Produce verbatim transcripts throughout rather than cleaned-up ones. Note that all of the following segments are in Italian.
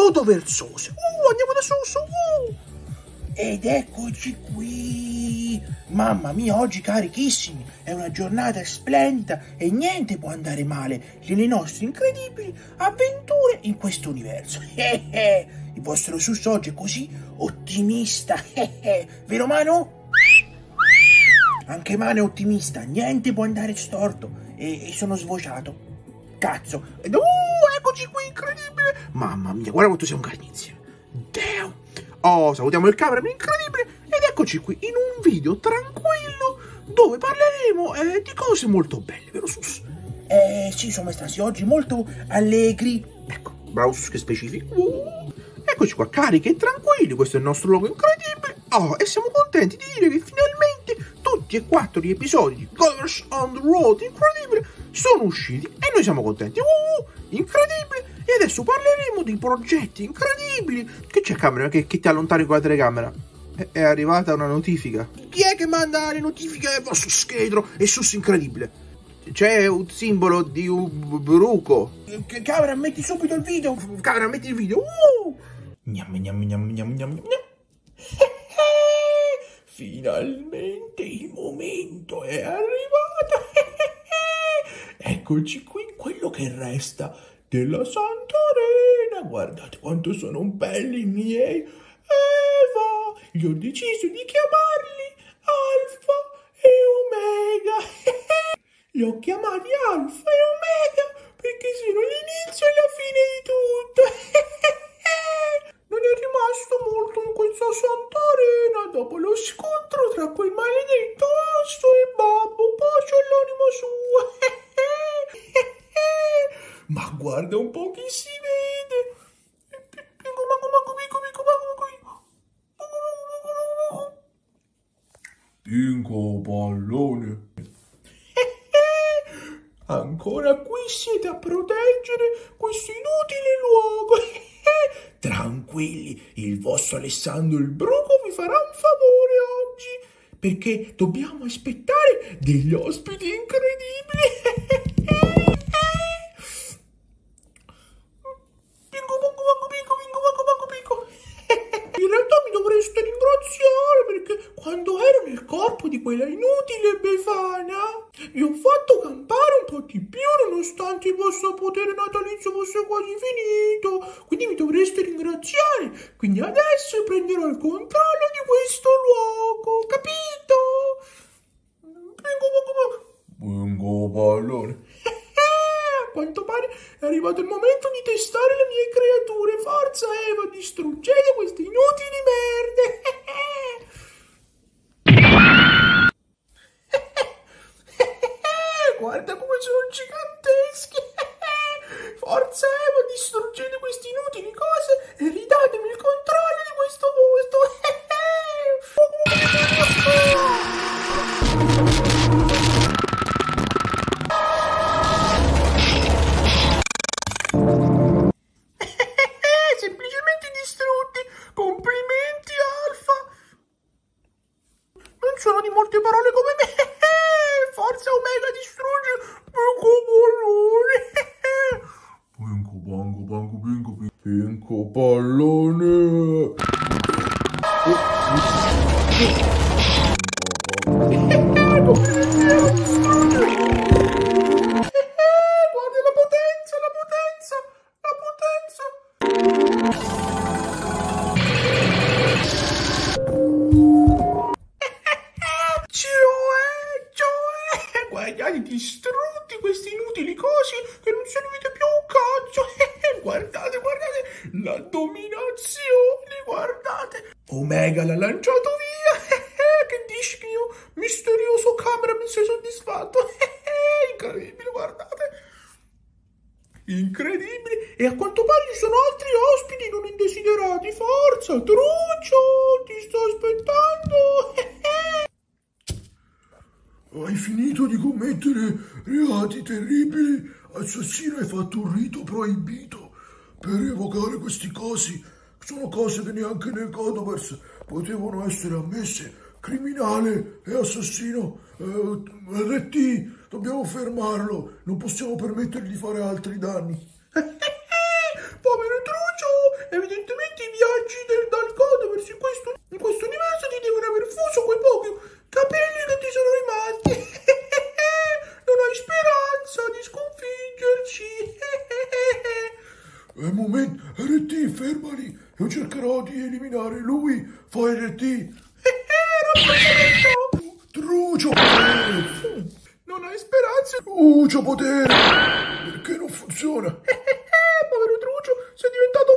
nudo versose. Uh, andiamo da Susso. Uh. Ed eccoci qui. Mamma mia, oggi carichissimi. È una giornata splendida e niente può andare male nelle nostre incredibili avventure in questo universo. Il vostro Susso oggi è così ottimista. Vero Mano? Anche Mano è ottimista. Niente può andare storto. E, e sono svociato. Cazzo. Ed, uh, eccoci qui, incredibile. Mamma mia, guarda quanto siamo carnizi. Damn. Oh, salutiamo il cameraman incredibile ed eccoci qui in un video tranquillo dove parleremo eh, di cose molto belle, vero Sus? Eh sì, siamo stati oggi molto allegri. Ecco, bravo Sus che specifico. Uh, eccoci qua, carichi e tranquilli, questo è il nostro logo incredibile. Oh, e siamo contenti di dire che finalmente tutti e quattro gli episodi di Girls on the Road incredibile sono usciti e noi siamo contenti. Uh, incredibile! E adesso parleremo di progetti incredibili. Che c'è, camera? Che, che ti allontani con la telecamera? È, è arrivata una notifica. Chi è che manda le notifiche? È vostro schedro e sus incredibile. C'è un simbolo di un bruco. Camera, metti subito il video. Camera, metti il video. Uh! Gnam, gnam, gnam, gnam, gnam, gnam. Finalmente il momento è arrivato. Eccoci qui, quello che resta della Santarena. Guardate quanto sono belli i miei. Eva, gli ho deciso di chiamarli Alfa e Omega. Li ho chiamati Alfa e Omega perché sono l'inizio e la fine di tutto. Non è rimasto molto in questa Santarena dopo lo scontro tra quel maledetto Osso e Babbo, pace all'anima sua. Ma guarda un po' chi si vede. Pinco pallone. Ancora qui siete a proteggere questo inutile luogo. Tranquilli, il vostro Alessandro il Bruco vi farà un favore oggi, perché dobbiamo aspettare degli ospiti incredibili. In realtà mi dovreste ringraziare perché quando ero nel corpo di quella inutile Befana vi ho fatto campare un po' di più nonostante il vostro potere natalizio fosse quasi finito, quindi mi dovreste ringraziare. Quindi adesso prenderò il controllo di questo luogo, capito? Vengo pallone. A quanto pare è arrivato il momento di testare le mie creature. Forza Eva, distruggete queste inutili merde. Guarda come sono giganteschi. Forza Eva, distruggete queste inutili cose e ridatemi il controllo di questo posto. Semplicemente distrutti. Complimenti Alfa. Non sono di molte parole come me. Forza Omega, distrugge Pinco pallone. Pinco banco banco pinco pinco pallone. Guarda la potenza, la potenza, la potenza. Guardate, distrutti questi inutili cosi che non servite più un cazzo. Guardate, guardate, la dominazione, guardate. Omega l'ha lanciato via. Che dischio, misterioso cameraman, sei soddisfatto? Incredibile, guardate. Incredibile. E a quanto pare ci sono altri ospiti non indesiderati. Forza, Truccio, ti sto aspettando. Hai finito di commettere reati terribili? Assassino, hai fatto un rito proibito per evocare questi cosi. Sono cose che neanche nel Codoverse potevano essere ammesse. Criminale e assassino, eh, R T, dobbiamo fermarlo. Non possiamo permettergli di fare altri danni. Povero Truccio, Evidentemente i viaggi del, dal codo verso in questo, in questo universo ti devono aver fuso quei pochi capelli che ti sono rimasti. Non hai speranza di sconfiggerci. Un momento, R T, fermali. Io cercherò di eliminare lui. Fai R T. Trucio potere. Non hai speranza. Trucio potere. Perché non funziona? Povero Trucio, sei diventato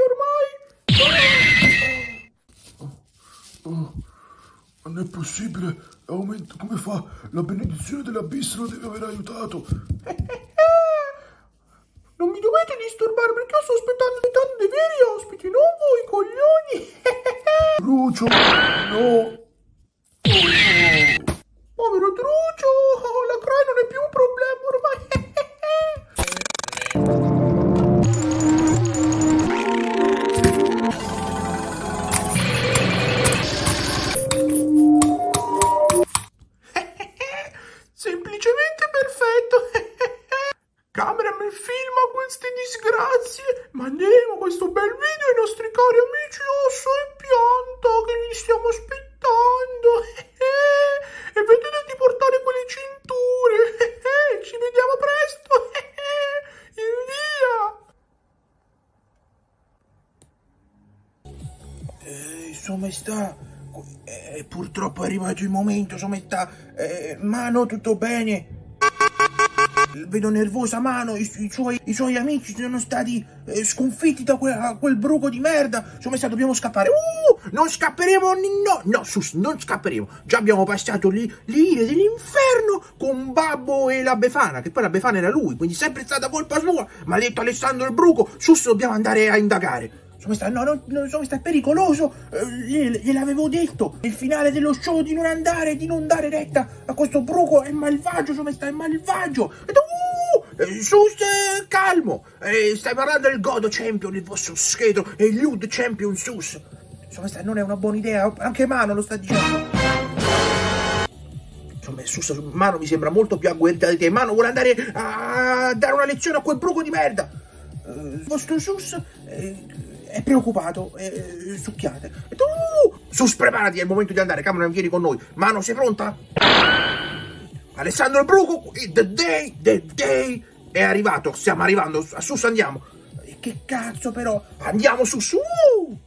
vecchio ormai. Oh, non è possibile. Aumenta, come fa? La benedizione dell'abisso lo deve aver aiutato. Non mi dovete disturbare perché io sto aspettando aspettando dei veri ospiti, non voi coglioni. Trucio, no. Povero Trucio, la cry non è più un problema ormai. Semplicemente perfetto. Cameraman filma queste disgrazie. Manderemo questo bel video ai nostri cari amici Osso e Pianta che li stiamo aspettando. E vedete di portare quelle cinture. Ci vediamo presto. In via. Eh, Sua Maestà, eh, purtroppo è arrivato il momento, Sua Maestà. Eh, Mano, tutto bene? Vedo nervosa Mano, i, i, suoi, i suoi amici sono stati eh, sconfitti da quel, quel bruco di merda. Sua Maestà, dobbiamo scappare. Uh, non scapperemo, no, no, sus, non scapperemo. Già abbiamo passato lì l'ire dell'inferno con Babbo e la Befana, che poi la Befana era lui, quindi sempre stata colpa sua. Maledetto Alessandro il bruco, sus, dobbiamo andare a indagare. Sua Maestà, no, no, no, Sua Maestà, è pericoloso. Eh, gliel'avevo detto nel finale dello show di non andare, di non dare retta a questo bruco. È malvagio, Sua Maestà, è malvagio. Uh, sus, eh, calmo. Eh, stai parlando del Godo Champion, il vostro scheletro, e il Lude Champion, sus. Sua Maestà, non è una buona idea. Anche Mano lo sta dicendo. Insomma, sus, Mano mi sembra molto più agguerrita di te. Mano vuole andare a dare una lezione a quel bruco di merda. Eh, il vostro sus... Eh, è preoccupato, eh, succhiate. Uh, sus, preparati, è il momento di andare. Camera, vieni con noi. Mano, sei pronta? Alessandro il bruco, the day, the day è arrivato. Stiamo arrivando. Sus, andiamo. Che cazzo, però? Andiamo, sus. Uh!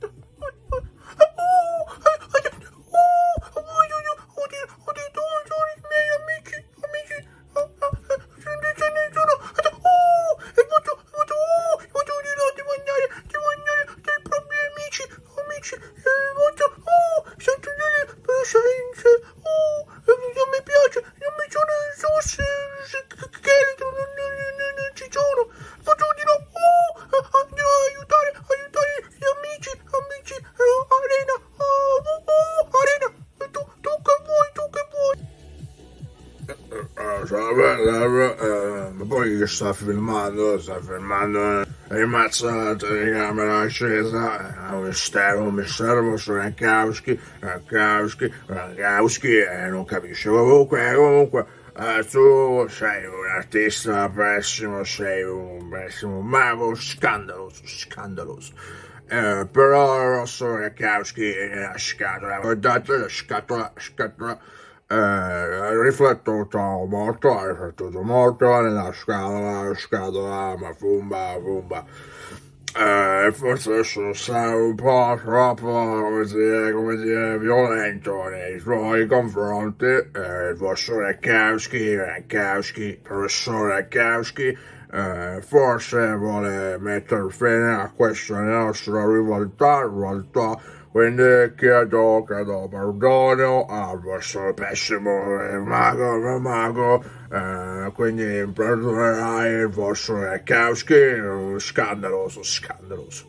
Ma poi che sta filmando, sta filmando il mazzato di camera accesa, è un mistero, un mistero, vostro Rankowski, Rankowski, Rankowski, e non capisce. Comunque, comunque, eh, tu sei un artista pessimo, sei un pessimo mago, scandaloso, scandaloso. Eh, però Rosso Rankowski, la scatola, guardate la scatola, scatola. Eh, riflettuto molto, ha riflettuto molto nella scatola, scatola, ma fumba, fumba. Eh, forse sono stato un po' troppo, come dire, come dire, violento nei suoi confronti. Eh, il vostro Rankowski, Rankowski, professor Rankowski, eh, forse vuole mettere fine a questa nostra rivalità, rivalità. Quindi chiedo, chiedo perdono al vostro pessimo mago, mago, eh, quindi perdonerai il vostro Rankowski, scandaloso, scandaloso.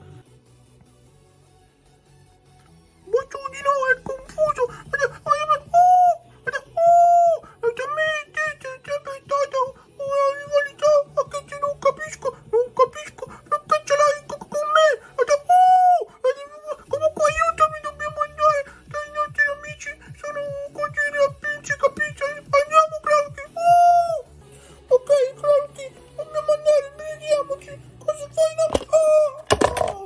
Ma tu di no, è confuso. Una rivalità, anche se non capisco, non capisco, perché ce l'hai con me. Comunque aiutami, dobbiamo andare dai nostri amici, sono così rapinci, capisci? Andiamo, Clanky. Uh! Ok, Clanky, dobbiamo andare, vediamoci. Cosa fai? No? Oh! Oh!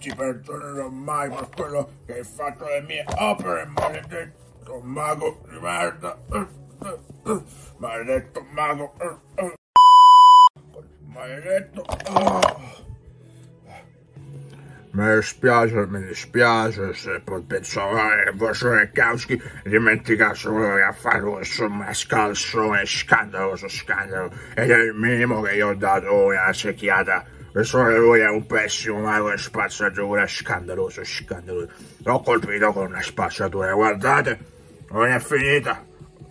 ti perdonerò mai per quello che hai fatto alle mie opere, maledetto mago di merda. Maledetto mago. Maledetto. Mi dispiace, mi dispiace se pensare che il vostro Rekowski dimenticasse quello che ha fatto questo mascalzone scandaloso, scandalo. Ed è il minimo che io ho dato una secchiata. Penso che lui è un pessimo mago di spazzatura, scandaloso, scandaloso. L'ho colpito con una spazzatura, guardate, non è finita.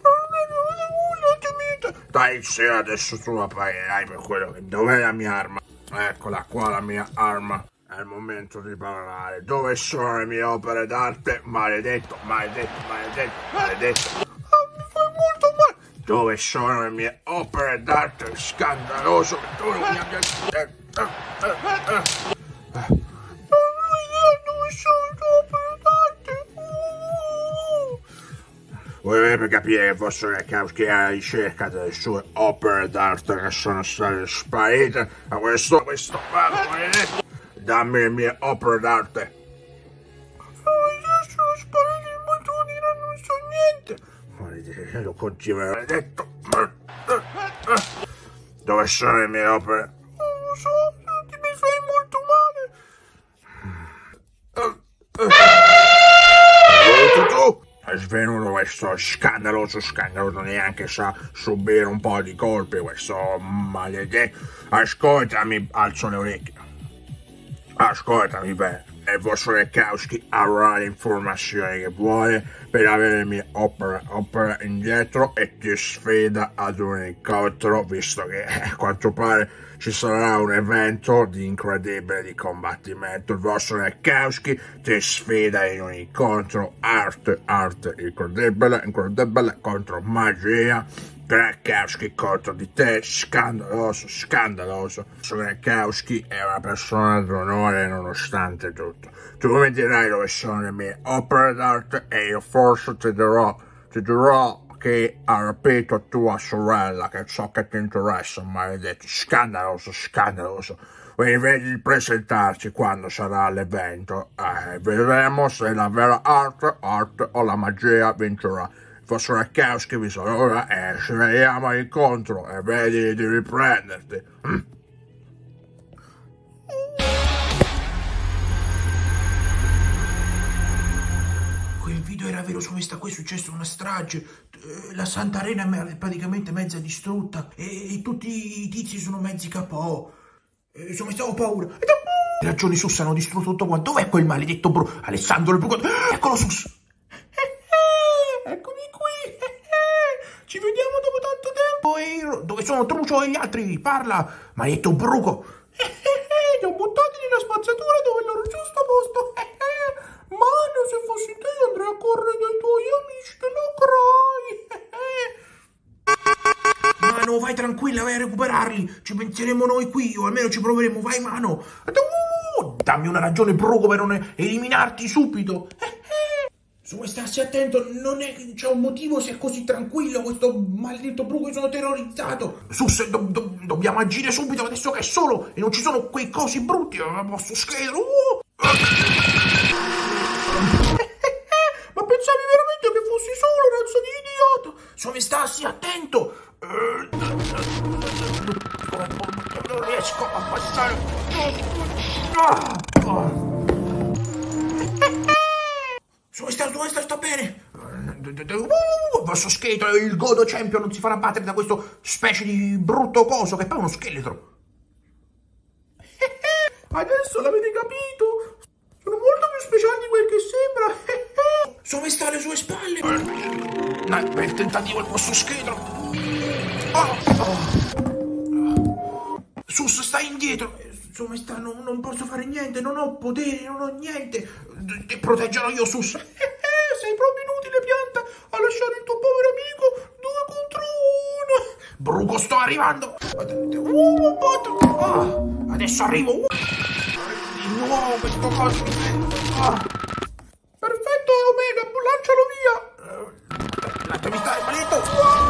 Dai, sì, adesso tu la pagherai per quello che... Dov'è la mia arma? Eccola qua la mia arma. È il momento di parlare. Dove sono le mie opere d'arte? Maledetto, maledetto, maledetto, maledetto. Ah, mi fai molto male. Dove sono le mie opere d'arte? Scandaloso. Dove mi abbia... Eh, eh, eh, eh. Non ho idea dove sono le tue opere d'arte. Uh. Volete capire che il vostro Rekowski è alla ricerca delle sue opere d'arte che sono state sparite da questo, questo mago maledetto. Dammi le mie opere d'arte. Oh, sono spariti i bottoni, non so niente. Maledetto, continuo, maledetto. Dove sono le mie opere? Non lo so, ti mi fai molto male. Uh, uh. Tu? È svenuto questo scandaloso, scandaloso, neanche sa subire un po' di colpi, questo maledetto. Ascoltami, alzo le orecchie. Ascoltami bene, il vostro Rekowski avrà le informazioni che vuole per avere le mie opere, opere indietro e ti sfida ad un incontro, visto che a quanto pare ci sarà un evento di incredibile di combattimento. Il vostro Rekowski ti sfida in un incontro arte, arte incredibile, incredibile contro magia. Rekowski contro di te, scandaloso, scandaloso. Rekowski è una persona d'onore nonostante tutto. Tu mi dirai dove sono le mie opere d'arte e io forse ti dirò, ti dirò che ha rapito tua sorella, che è ciò che ti interessa, maledetto. Scandaloso, scandaloso. Quindi vedi di presentarci quando sarà l'evento. Eh, vedremo se la vera arte, arte o la magia vincerà. Il vostro Rekowski vi saluta e ci vediamo all'incontro e vedi di riprenderti. Mm. Quel video era vero, su questa qui è successa una strage. La Santa Arena è praticamente mezza distrutta e, e tutti i tizi sono mezzi K O. Insomma, stavo paura. Le ragioni Sus hanno distrutto tutto quanto. Dov'è quel maledetto bro? Alessandro il Bruco. Eccolo Sus. Eccomi qui. Ci vediamo dopo tanto tempo. Dove sono Trucio e gli altri? Parla, maledetto Bruco. Li ho buttati nella spazzatura dove è il loro giusto posto. Mano, se fossi te andrei a correre dai tuoi amici, te lo crai. Mano, vai tranquilla, vai a recuperarli. Ci penseremo noi qui, o almeno ci proveremo. Vai, Mano. Uh, dammi una ragione, Bruco, per non eliminarti subito. Su, starsi attento, non è che c'è un motivo se è così tranquillo questo maledetto Bruco, io sono terrorizzato. Sus, do, do, dobbiamo agire subito adesso che è solo e non ci sono quei cosi brutti al vostro scheletro. Uh. Ma pensavi veramente che fossi solo, razza di idiota? Come stassi attento. Non riesco a passare. Dove sta, dove sta, sta bene? Il vostro scheletro, il Godo Champion, non si farà battere da questo specie di brutto coso che è poi uno scheletro. Adesso l'avete capito? Sono molto più speciali di quel che sembra. Dove sta alle sue spalle? No, bel tentativo il vostro scheletro. Oh, oh. Sus, stai indietro. Insomma, sta, non, non posso fare niente, non ho potere, non ho niente. Ti proteggerò io, Sus. Sei proprio inutile, pianta, a lasciare il tuo povero amico due contro uno. Bruco, sto arrivando. Oh, adesso arrivo. Di nuovo questo coso. Oh. Perfetto, Omega, lancialo via. Lasciami stare, maledetto.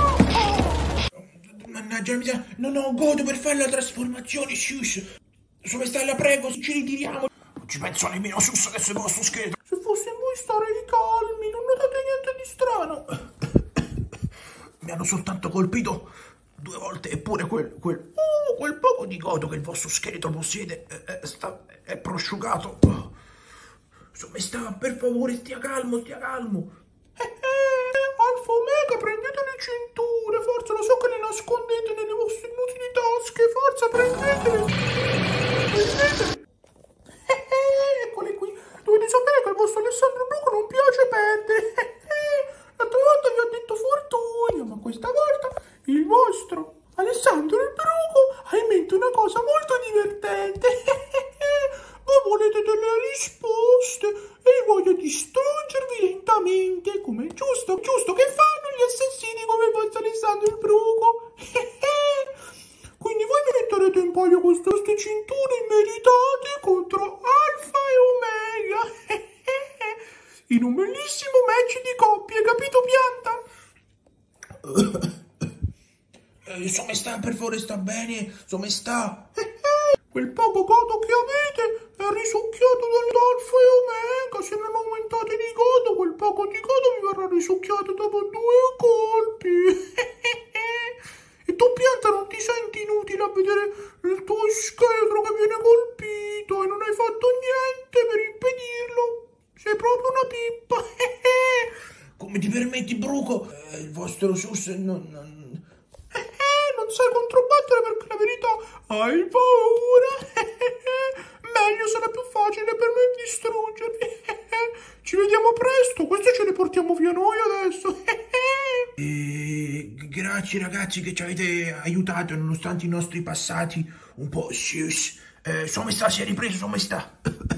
Oh. Mannaggia, non ho Godo per fare la trasformazione, Sus. Dove stai, la prego, ci ritiriamo. ci penso nemmeno sus che se vostro scheletro. Se fosse in voi starei calmi, non notate niente di strano. Mi hanno soltanto colpito due volte, eppure quel, quel, uh, quel poco di godo che il vostro scheletro possiede è, è, sta, è prosciugato. Oh. Insomma, sta, per favore, stia calmo, stia calmo. Eh, eh, Alfa Omega, prendete le cinture, forza, lo so che le nascondete nelle vostre inutili tasche, forza, prendetele. Prendetele. Eh, eh, eccole qui, dovete sapere che al vostro Alessandro Bruco non piace perdere. Eh, eh, l'altra volta vi ho detto fortuna, ma questa volta il vostro Alessandro il Bruco ha in mente una cosa molto divertente. Voi volete delle risposte e voglio distruggervi lentamente, come è giusto, giusto che fanno gli assassini come il vostro Alessandro il Bruco. Quindi voi vi metterete in palio queste cinture immeritate contro Alfa e Omega in un bellissimo match di coppie, capito, pianta? Eh, insomma, sta, per favore, sta bene, insomma, sta. Quel poco godo che avete è risucchiato dall'Alfa e Omega. Se non aumentate di godo, quel poco di godo vi verrà risucchiato dopo due colpi. E tu, pianta, non ti senti inutile a vedere il tuo scheletro che viene colpito e non hai fatto niente per impedirlo. Sei proprio una pippa. Come ti permetti, Bruco? Eh, il vostro sus non... non... non sai controbattere perché la verità hai paura. Meglio, sarà più facile per me distruggervi. Ci vediamo presto, queste ce le portiamo via noi adesso. E grazie ragazzi che ci avete aiutato nonostante i nostri passati un po' sus. Eh, insomma sta, si è ripreso, insomma sta.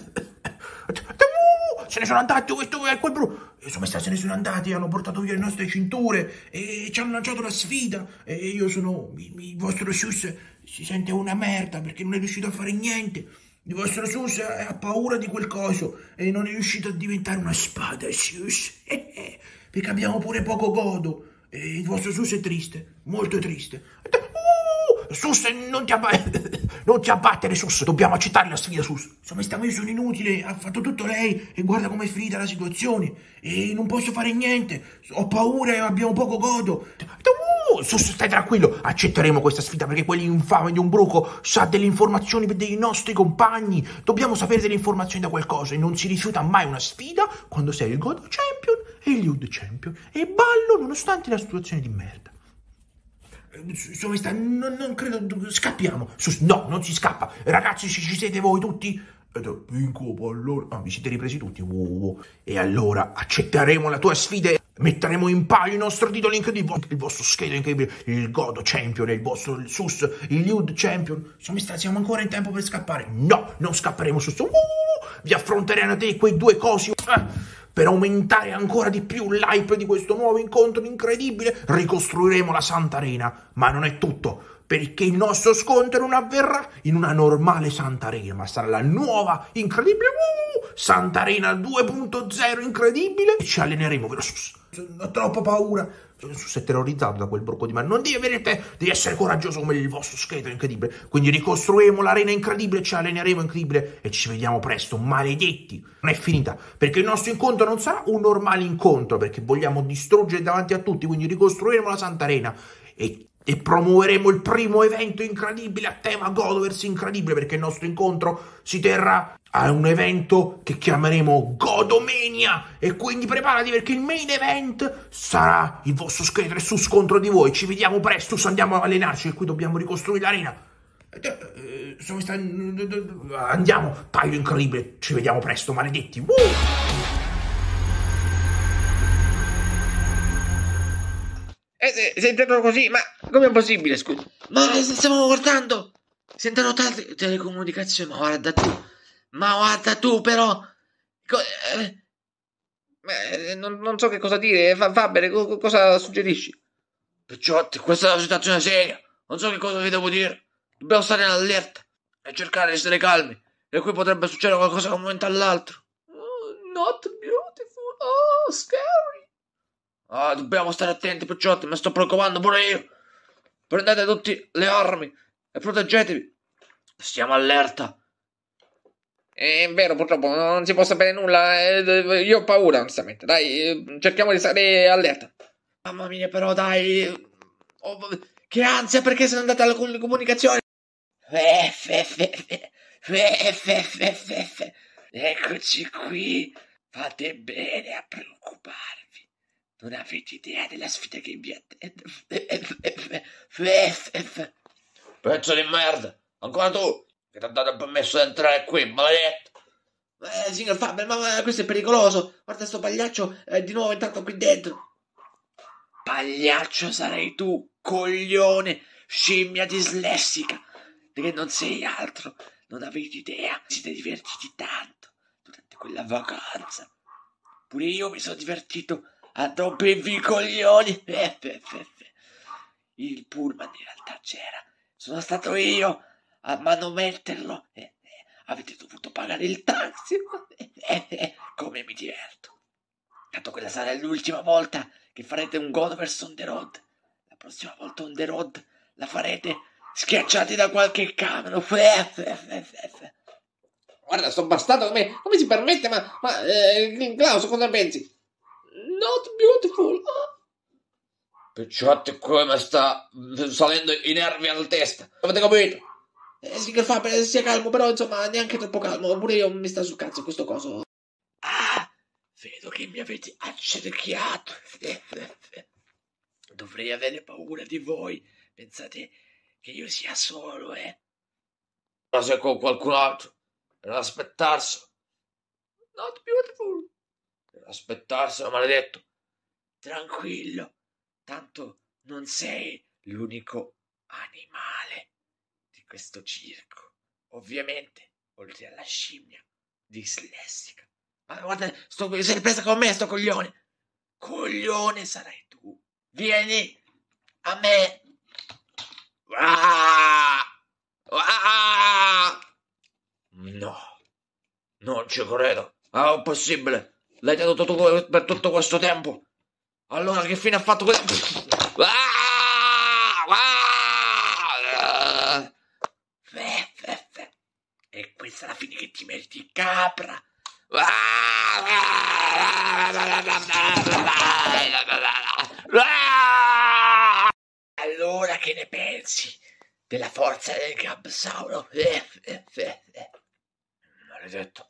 Se ne sono andati, questo è quel bru. Insomma, se ne sono andati, hanno portato via le nostre cinture e ci hanno lanciato la sfida. E io sono. Il vostro sus si sente una merda perché non è riuscito a fare niente. Il vostro sus ha paura di quel coso e non è riuscito a diventare una spada, sus. Perché abbiamo pure poco godo. E il vostro sus è triste, molto triste. Sus, non ti, non ti abbattere, Sus, dobbiamo accettare la sfida, Sus. Insomma, sta, io sono inutile, ha fatto tutto lei e guarda com'è finita la situazione e non posso fare niente, ho paura e abbiamo poco godo. Uh, Sus, stai tranquillo, accetteremo questa sfida perché quell'infame di un Bruco sa delle informazioni dei nostri compagni, dobbiamo sapere delle informazioni da qualcosa e non si rifiuta mai una sfida quando sei il God Champion e il Youth Champion e ballo nonostante la situazione di merda. Insomma, non, non credo. Scappiamo. No, non si scappa. Ragazzi, ci, ci siete voi tutti? Vinco, allora. Ah, vi siete ripresi tutti. Wow. E allora accetteremo la tua sfida e metteremo in palio i nostri titoli incredibili. Il vostro scheletro incredibile, il God Champion, il vostro il Sus, il Youth Champion. Insomma, siamo ancora in tempo per scappare. No, non scapperemo, Sus. Uh, vi affronteranno te quei due cosi. Ah. Per aumentare ancora di più l'hype di questo nuovo incontro incredibile, ricostruiremo la Santa Arena. Ma non è tutto, perché il nostro scontro non avverrà in una normale Santa Arena, ma sarà la nuova, incredibile uh, Santa Arena due punto zero incredibile. E ci alleneremo, vero Sus? Ho troppa paura. Sus è terrorizzato da quel Bruco di mare. Non devi avere te, devi essere coraggioso come il vostro scheletro incredibile. Quindi ricostruiremo l'arena incredibile, ci alleneremo incredibile e ci vediamo presto, maledetti. Non è finita, perché il nostro incontro non sarà un normale incontro, perché vogliamo distruggere davanti a tutti, quindi ricostruiremo la Santa Arena e, e promuoveremo il primo evento incredibile a tema Godoverse incredibile, perché il nostro incontro si terrà a un evento che chiameremo Godomania e quindi preparati perché il main event sarà il vostro scheletro e Sus contro di voi. Ci vediamo presto, Sus, andiamo a allenarci e qui dobbiamo ricostruire l'arena. Andiamo, paio incredibile, ci vediamo presto, maledetti. Uh! Eh, sei entrato così, ma com'è possibile, scusa? Ma stiamo guardando, sentono tante telecomunicazioni, ma guarda tu. Ma guarda tu, però. Eh, eh, non, non so che cosa dire. Fa, Faber, co, cosa suggerisci? Picciotti, questa è una situazione seria. Non so che cosa vi devo dire. Dobbiamo stare in allerta e cercare di essere calmi. E qui potrebbe succedere qualcosa da un momento all'altro. Oh, not beautiful. Oh, scary. Ah, dobbiamo stare attenti, picciotti. Mi sto preoccupando pure io. Prendete tutte le armi e proteggetevi. Stiamo allerta. È vero, purtroppo non si può sapere nulla. eh, Io ho paura, onestamente. Dai, eh, cerchiamo di stare allerta. Mamma mia, però, dai. Oh, che ansia, perché sono andata alla com- comunicazione. F, F, F, F, F, F, F. Eccoci qui. Fate bene a preoccuparvi. Non avete idea della sfida che vi attende. Pezzo di merda. Ancora tu, che ti ha dato il permesso di entrare qui, maledetto. Eh, signor Faber, ma, ma questo è pericoloso. Guarda, sto pagliaccio è di nuovo entrato qui dentro. Pagliaccio sarai tu, coglione, scimmia dislessica, che non sei altro. Non avete idea. Siete divertiti tanto durante quella vacanza. Pure io mi sono divertito a rompervi i coglioni. Il pullman in realtà c'era. Sono stato io a manometterlo. Eh, eh, avete dovuto pagare il taxi. Eh, eh, come mi diverto. Tanto quella sarà l'ultima volta che farete un Godovers on the road. La prossima volta on the road la farete schiacciati da qualche camion. Guarda, sto bastardo come, come si permette, ma, ma eh, Klaus, cosa pensi? Not beautiful. Picciotti, come sta salendo i nervi alla testa. Avete capito? Eh, sì, che fa, per, sia calmo, però insomma neanche troppo calmo. Pure io mi sta sul cazzo questo coso. Ah, vedo che mi avete accerchiato. Dovrei avere paura di voi. Pensate che io sia solo, eh? Ma se con qualcun altro. Per aspettarselo. Not beautiful. Per aspettarselo, maledetto. Tranquillo. Tanto non sei l'unico animale di questo circo. Ovviamente, oltre alla scimmia dislessica. Ma guarda, sto, sei presa con me, sto coglione. Coglione sarai tu. Vieni a me. Ah! Ah! No, non ci credo. Ah, è possibile. L'hai tenuto tu per tutto questo tempo. Allora che fine ha fatto questo? Ah! Ah! E questa è la fine che ti meriti, capra. Allora che ne pensi della forza del Gabsauro? Maledetto.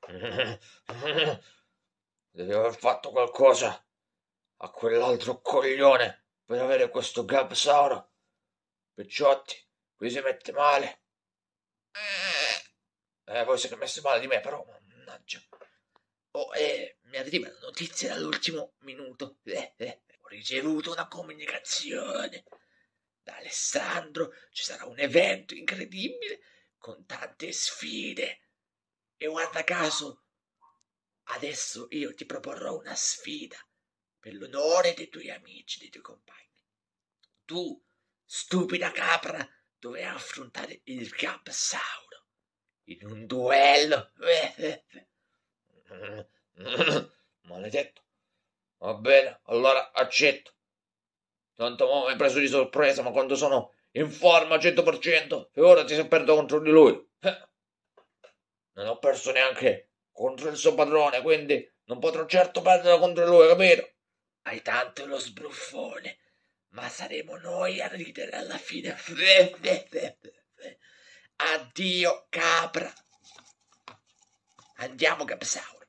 Devi aver fatto qualcosa a quell'altro coglione per avere questo Gabsauro. Picciotti, qui si mette male. Eh, voi siete messi male di me, però, mannaggia. Oh, eh, mi arrivano notizie dall'ultimo minuto. Eh, eh, ho ricevuto una comunicazione da Alessandro. Ci sarà un evento incredibile con tante sfide. E guarda caso, adesso io ti proporrò una sfida per l'onore dei tuoi amici, dei tuoi compagni. Tu, stupida capra, dovrai affrontare il Gabsauro in un duello. Maledetto. Va bene, allora accetto. Tanto mo mi hai preso di sorpresa, ma quando sono in forma al cento per cento, figurati se perdo contro di lui. Non ho perso neanche contro il suo padrone, quindi non potrò certo perdere contro lui, capito? Hai tanto lo sbruffone, ma saremo noi a ridere alla fine. Addio, capra. Andiamo, Gabsauro.